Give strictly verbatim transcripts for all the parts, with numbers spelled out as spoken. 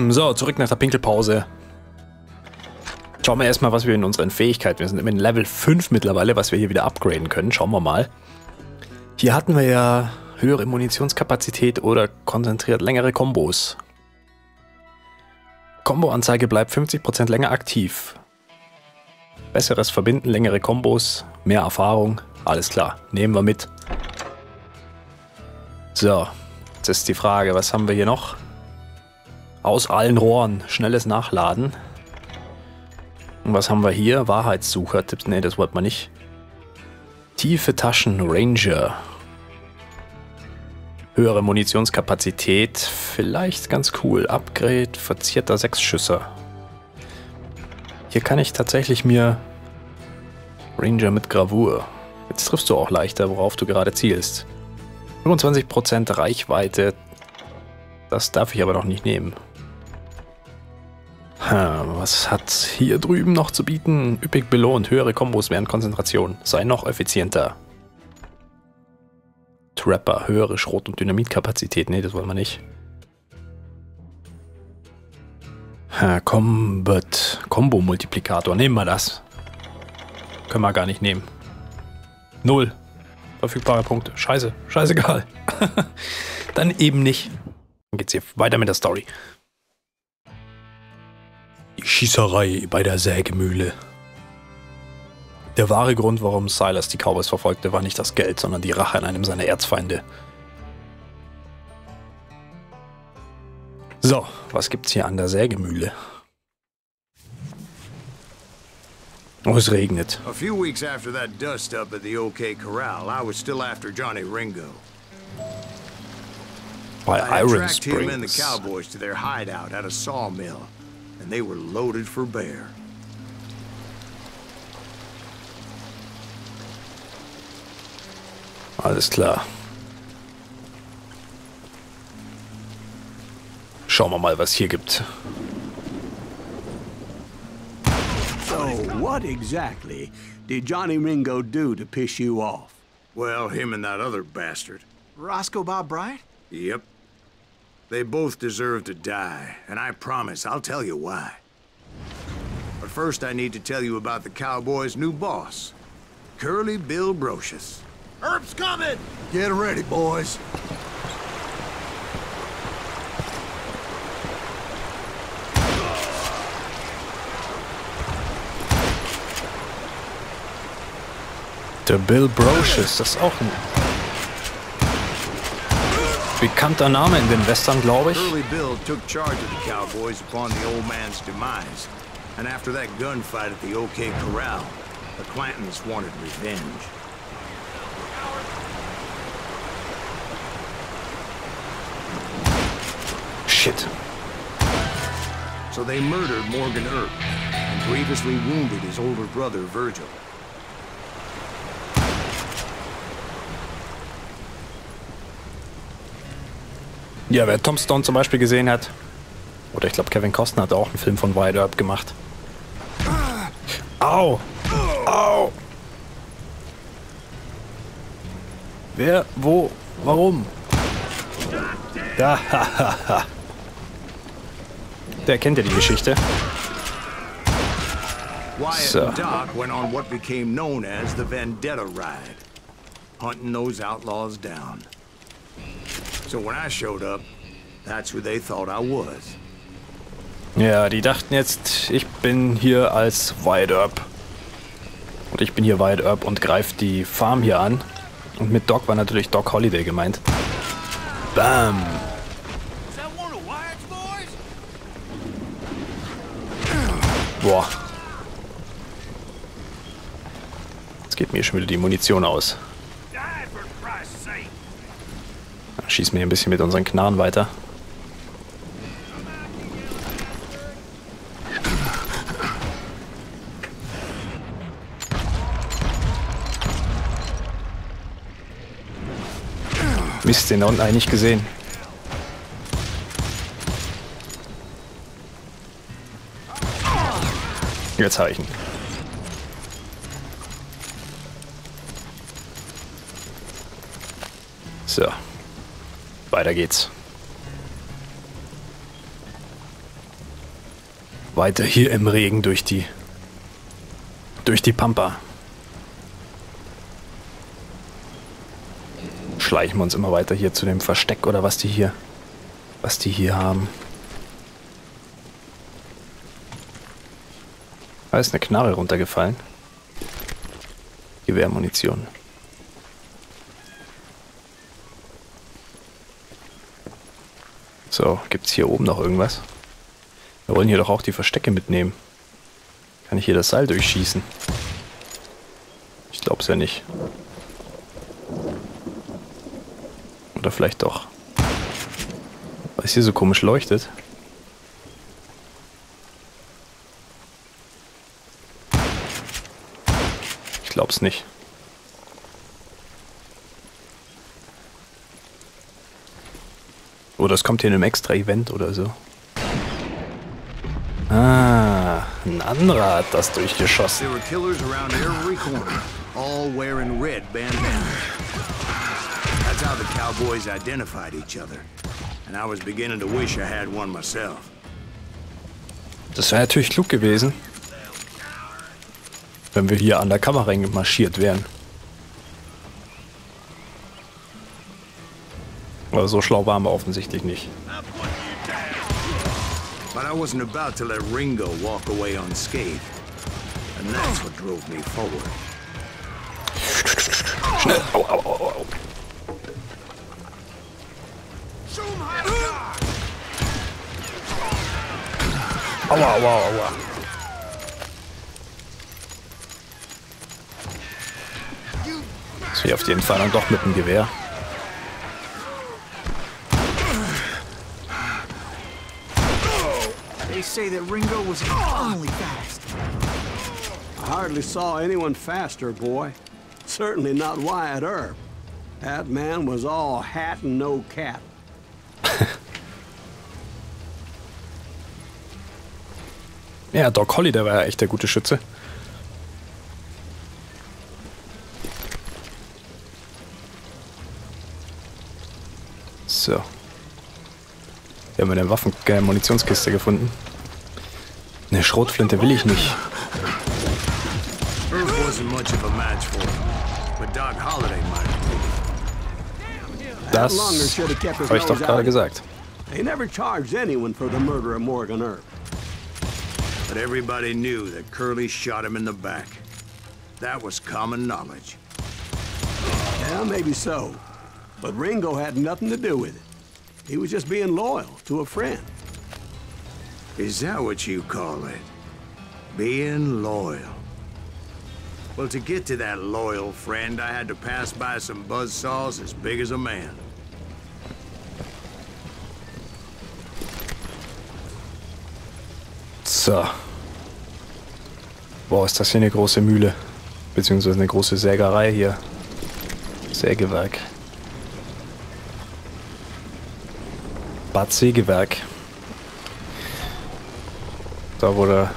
So, zurück nach der Pinkelpause. Schauen wir erstmal, was wir in unseren Fähigkeiten... Wir sind in Level fünf mittlerweile, was wir hier wieder upgraden können. Schauen wir mal. Hier hatten wir ja höhere Munitionskapazität oder konzentriert längere Kombos. Komboanzeige bleibt fünfzig Prozent länger aktiv. Besseres Verbinden, längere Kombos, mehr Erfahrung. Alles klar, nehmen wir mit. So, jetzt ist die Frage, was haben wir hier noch? Aus allen Rohren, schnelles Nachladen. Und was haben wir hier? Wahrheitssucher, Tipps, ne, das wollte man nicht. Tiefe Taschen, Ranger. Höhere Munitionskapazität, vielleicht ganz cool. Upgrade, verzierter Sechsschüsser. Hier kann ich tatsächlich mir Ranger mit Gravur. Jetzt triffst du auch leichter, worauf du gerade zielst. fünfundzwanzig Prozent Reichweite. Das darf ich aber noch nicht nehmen. Hm, was hat hier drüben noch zu bieten? Üppig belohnt, höhere Kombos während Konzentration. Sei noch effizienter. Trapper, höhere Schrot- und Dynamitkapazität. Ne, das wollen wir nicht. Ha, Combat, Combo-Multiplikator. Nehmen wir das. Können wir gar nicht nehmen. Null. Verfügbare Punkte. Scheiße. Scheißegal. Dann eben nicht. Dann geht's hier weiter mit der Story. Die Schießerei bei der Sägemühle. Der wahre Grund, warum Silas die Cowboys verfolgte, war nicht das Geld, sondern die Rache an einem seiner Erzfeinde. So, was gibt's hier an der Sägemühle? Oh, es regnet. A few weeks after that dust up at the OK Corral, I was still after Johnny Ringo. Bei I had Iron tracked him and the Springs. Cowboys to their hideout at a sawmill, and they were loaded for bear. Alles klar. Schauen wir mal, was hier gibt. So, what exactly did Johnny Ringo do to piss you off? Well, him and that other bastard. Roscoe Bob Bright? Yep. They both deserve to die, and I promise I'll tell you why. But first I need to tell you about the Cowboys' new boss, Curly Bill Brocious. Herb's coming! Get ready, boys. Der Bill Brocious, das ist auch ein bekannter Name in den Western, glaube ich. Curly Bill took charge of the Cowboys upon the old man's demise. And after that gunfight at the OK Corral, the Clantons wanted revenge. Shit. So they murdered Morgan Earp and grievously wounded his older brother, Virgil. Ja, wer Tombstone zum Beispiel gesehen hat, oder ich glaube Kevin Costner hat auch einen Film von Wyatt Earp gemacht. Au! Au! Wer? Wo? Warum? Da, hahaha. Der kennt ja die Geschichte. Wyatt So. and Doc went on what became known as the Vendetta Ride, hunting those outlaws down. So when I showed up, that's who they thought I was. Ja, die dachten jetzt, ich bin hier als Wyatt Earp. Und ich bin hier Wyatt Earp und greife die Farm hier an. Und mit Doc war natürlich Doc Holliday gemeint. Bam! Is that one of Wyatt's boys? Boah. Jetzt geht mir schon wieder die Munition aus. Die for Christ's sake. Dann schießen wir hier ein bisschen mit unseren Knarren weiter. Mist, den da unten eigentlich gesehen. Jetzt habe ich ihn. So. Weiter geht's. Weiter hier im Regen durch die durch die Pampa. Schleichen wir uns immer weiter hier zu dem Versteck oder was die hier was die hier haben. Da ist eine Knarre runtergefallen. Gewehrmunition. So, gibt's hier oben noch irgendwas? Wir wollen hier doch auch die Verstecke mitnehmen. Kann ich hier das Seil durchschießen? Ich glaub's ja nicht. Oder vielleicht doch. Weil es hier so komisch leuchtet. Ich glaub's nicht. Oder es kommt hier in einem extra Event oder so. Ah, ein anderer hat das durchgeschossen. There were killers around every corner, all wearing red bandanas. That's how the cowboys identified each other. And I was beginning to wish I had one myself. Das wäre natürlich klug gewesen, wenn wir hier undercover marschiert wären. Aber so schlau waren wir offensichtlich nicht. But I wasn't about to let Ringo walk away unscathed. And that's what drove me forward. Schnell! Au, au, au, au. Aua, aua, aua. So, hier auf jeden Fall dann doch mit dem Gewehr. They say that Ringo was infernally fast. I hardly saw anyone faster, boy. Certainly not Wyatt Earp. That man was all hat and no cap. Ja, Doc Holly, der war ja echt der gute Schütze. So. Wir haben eine Waffen äh, Munitionskiste gefunden. Eine Schrotflinte will ich nicht. Earp wasn't much of a match for him, but Doc Holliday might have. Das Longer should have kept his habe ich doch nose gerade out. gesagt. They never charged anyone for the murder of Morgan Earp. But everybody knew that Curly shot him in the back. That was common knowledge. Yeah, maybe so. But Ringo had nothing to do with it. He was just being loyal to a friend. Is that what you call it? Being loyal. Well, to get to that loyal friend, I had to pass by some buzzsaws as big as a man. So. Boah, ist das hier eine große Mühle. Beziehungsweise eine große Sägerei hier. Sägewerk. Bad Sägewerk. Da wo der...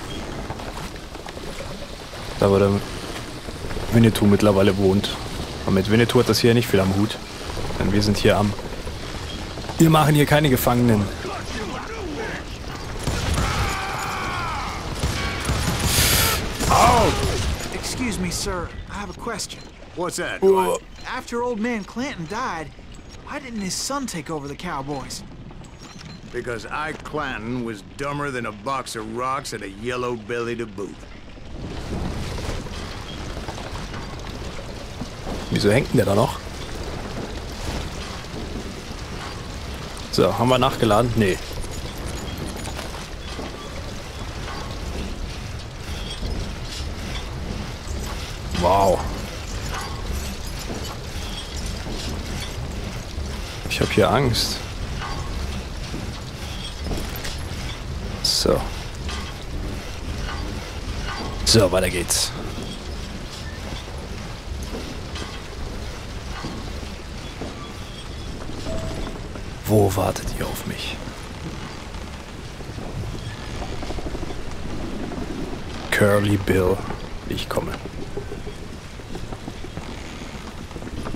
Da wo der Winnetou mittlerweile wohnt. Und mit Winnetou hat das hier nicht viel am Hut. Denn wir sind hier am... Wir machen hier keine Gefangenen. Oh! Excuse me, sir. I have a question. What's that? Oh. After old man Clanton died, why didn't his son take over the Cowboys? Because Ike Clanton was dumber than a box of rocks and a yellow belly to boot. Wieso hängt denn der da noch? So, haben wir nachgeladen? Nee. Wow. Ich habe hier Angst. So. So, weiter geht's. Wo wartet ihr auf mich? Curly Bill, ich komme.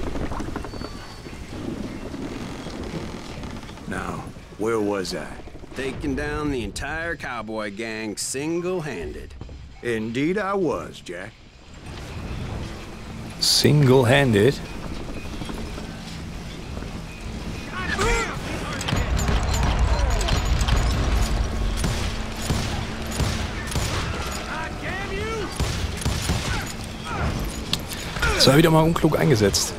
Now, where was I? taking down the entire cowboy gang single-handed. Indeed I was, Jack. Single-handed? Das war wieder mal unklug eingesetzt.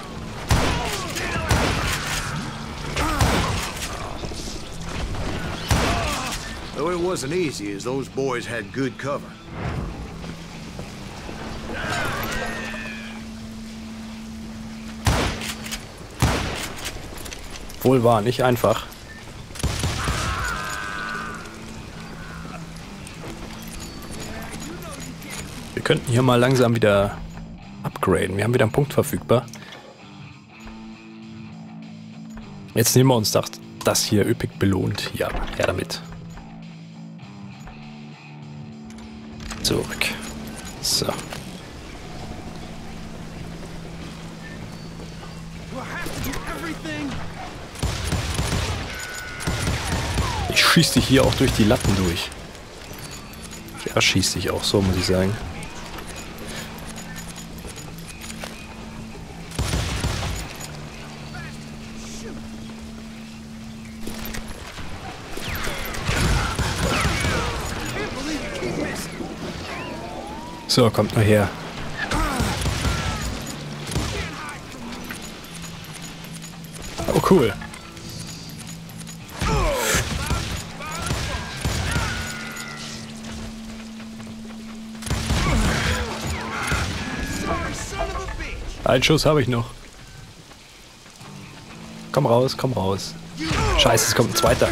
Though it wasn't easy, as those boys had good cover. Wohl wahr, nicht einfach. Wir könnten hier mal langsam wieder upgraden. Wir haben wieder einen Punkt verfügbar. Jetzt nehmen wir uns das, das hier üppig belohnt. Ja, her damit. Zurück. So. Ich schieß dich hier auch durch die Latten durch. Ich erschieß dich auch, so muss ich sagen. So, kommt nur her. Oh, cool. Einen Schuss habe ich noch. Komm raus, komm raus. Scheiße, es kommt ein zweiter.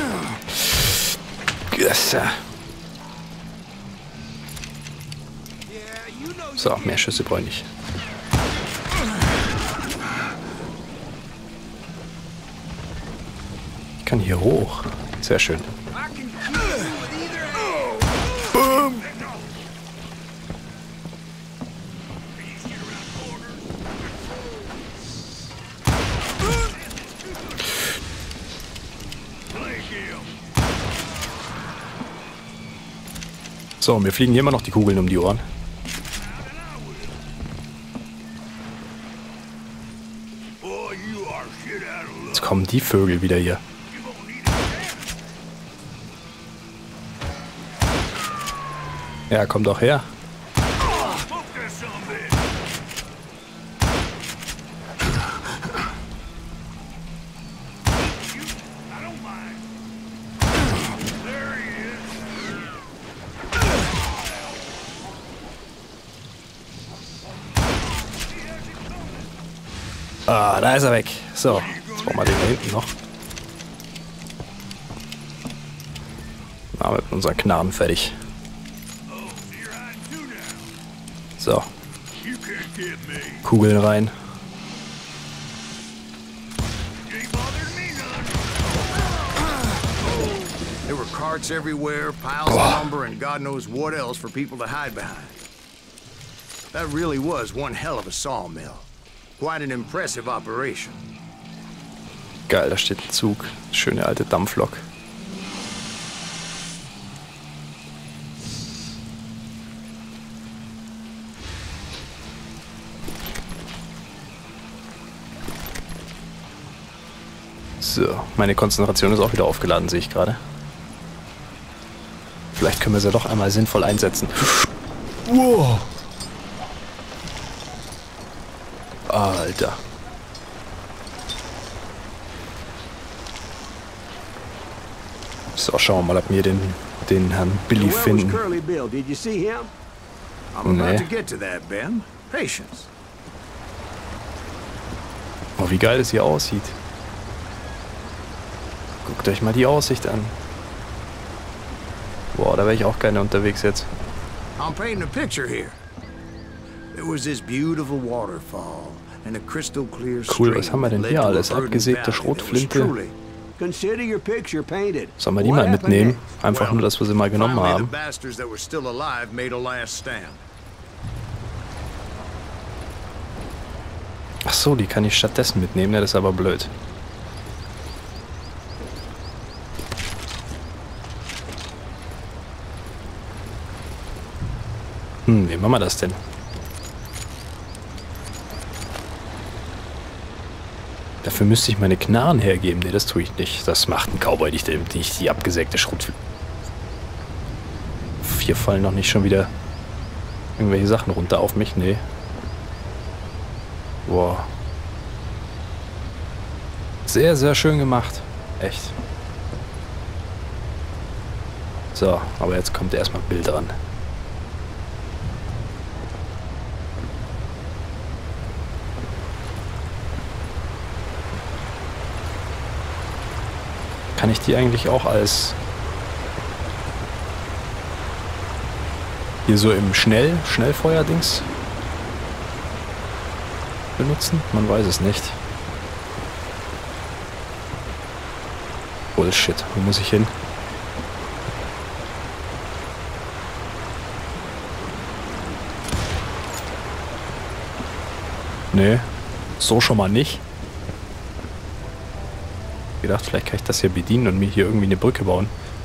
So, mehr Schüsse brauche ich nicht. Ich kann hier hoch. Sehr schön. Boom. So, mir fliegen hier immer noch die Kugeln um die Ohren. Jetzt kommen die Vögel wieder hier. Ja, komm doch her. Ah, da ist er weg. So, jetzt brauchen wir den da hinten noch. Na, mit unseren Knarren fertig. So. Kugeln rein. There were carts everywhere, piles of lumber, and God knows what else for people to hide behind. That really was one hell of a sawmill. Quite an impressive operation. Geil, da steht ein Zug. Schöne alte Dampflok. So, meine Konzentration ist auch wieder aufgeladen, sehe ich gerade. Vielleicht können wir sie doch einmal sinnvoll einsetzen. Wow. Alter. So, schauen wir mal, ob wir den, den Herrn Billy finden. Nee. Oh, wie geil es hier aussieht. Guckt euch mal die Aussicht an. Boah, da wäre ich auch gerne unterwegs jetzt. I'm painting a picture here. There was this beautiful waterfall and a crystal clear stream. Cool, was haben wir denn hier alles? Abgesägte Schrotflinte. Sollen wir die mal mitnehmen? Einfach nur, dass wir sie mal genommen haben. Ach so, die kann ich stattdessen mitnehmen. Ja, das ist aber blöd. Hm, wie machen wir das denn? Dafür müsste ich meine Knarren hergeben. Ne, das tue ich nicht. Das macht ein Cowboy nicht, nicht die abgesägte Schrot. Hier fallen noch nicht schon wieder irgendwelche Sachen runter auf mich. Nee. Wow. Sehr, sehr schön gemacht. Echt. So, aber jetzt kommt erstmal Bild dran. Kann ich die eigentlich auch als hier so im Schnell, Schnellfeuer-Dings benutzen? Man weiß es nicht. Bullshit. Wo muss ich hin? Nee, so schon mal nicht. Ich gedacht, vielleicht kann ich das hier bedienen und mir hier irgendwie eine Brücke bauen.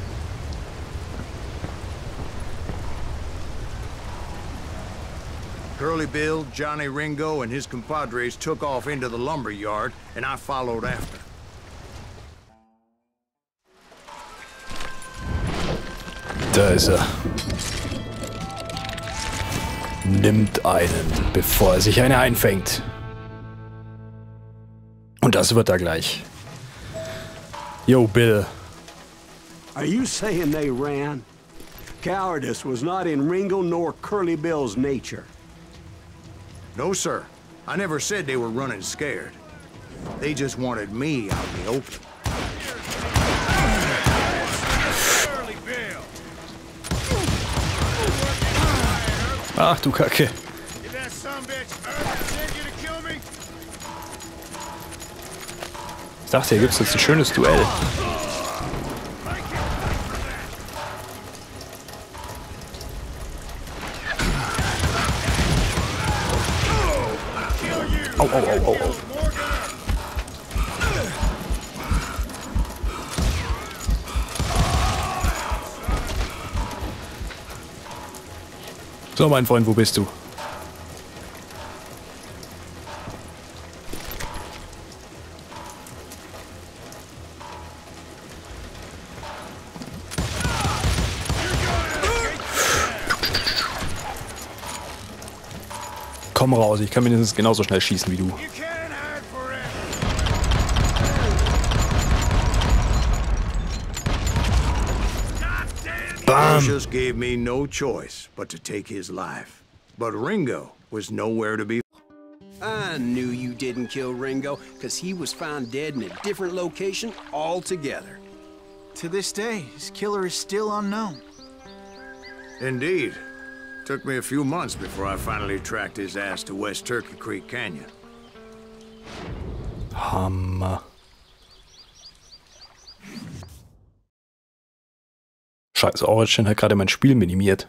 Curly Bill, Johnny Ringo, and his compadres took off into the lumber yard, and I followed after. Da ist er. Nimmt einen, bevor er sich eine einfängt. Und das wird er gleich. Yo, Bill. Are you saying they ran? Cowardice was not in Ringo nor Curly Bill's nature. No, sir. I never said they were running scared. They just wanted me out in the open. Ach du Kacke. Ich dachte, hier gibt es jetzt ein schönes Duell. Au, au, au, au, au. So, mein Freund, wo bist du? Komm raus, ich kann mindestens genauso schnell schießen wie du. Bam! Just gave me no choice but to take his life. But Ringo was nowhere to be. I knew you didn't kill Ringo, because he was found dead in a different location altogether. To this day, his killer is still unknown. Indeed. Took me a few months before I finally tracked his ass to West Turkey Creek Canyon. Hammer. Scheiße, Origin hat gerade mein Spiel minimiert.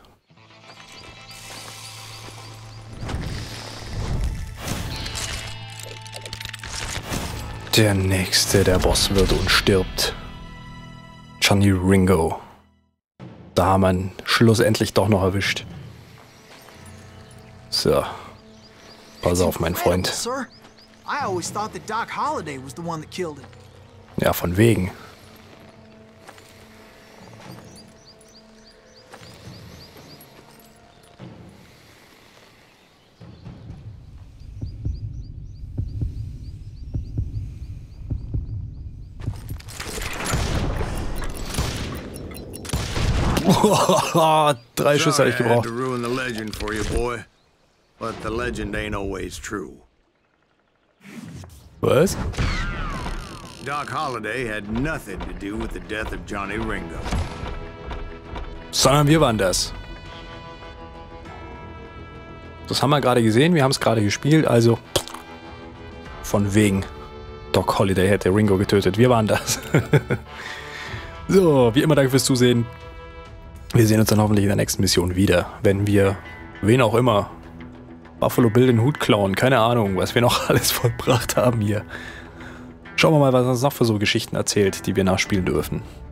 Der nächste, der Boss wird und stirbt. Johnny Ringo. Da haben wir ihn schlussendlich doch noch erwischt. So. Pass auf, mein Freund. Sir, I always thought that Doc Holliday was the one that killed him. Ja, von wegen. Drei Schüsse habe ich gebraucht. Was? Doc Holliday had nothing to do with the death of Johnny Ringo. Sondern wir waren das. Das haben wir gerade gesehen, wir haben es gerade gespielt, also von wegen. Doc Holliday hätte Ringo getötet, wir waren das. So, wie immer, danke fürs Zusehen. Wir sehen uns dann hoffentlich in der nächsten Mission wieder, wenn wir, wen auch immer, Buffalo Bill den Hut klauen, keine Ahnung, was wir noch alles vollbracht haben hier. Schauen wir mal, was er uns noch für so Geschichten erzählt, die wir nachspielen dürfen.